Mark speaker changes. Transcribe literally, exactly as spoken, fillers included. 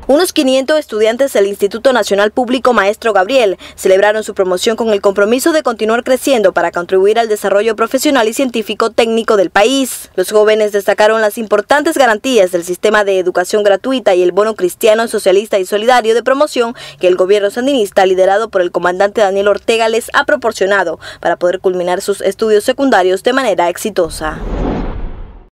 Speaker 1: Unos quinientos estudiantes del Instituto Nacional Público Maestro Gabriel celebraron su promoción con el compromiso de continuar creciendo para contribuir al desarrollo profesional y científico técnico del país. Los jóvenes destacaron las importantes garantías del sistema de educación gratuita y el bono cristiano, socialista y solidario de promoción que el gobierno sandinista, liderado por el comandante Daniel Ortega, les ha proporcionado para poder culminar sus estudios secundarios de manera exitosa.